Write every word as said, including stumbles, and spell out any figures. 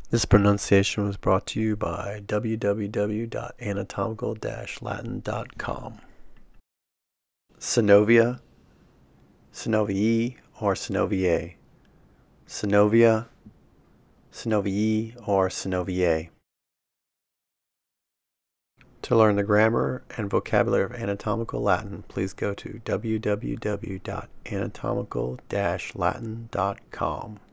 This pronunciation was brought to you by w w w dot anatomical dash latin dot com. Synovia, synovii, or synoviae. Synovia, synovii, or synoviae. To learn the grammar and vocabulary of anatomical Latin, please go to w w w dot anatomical dash latin dot com.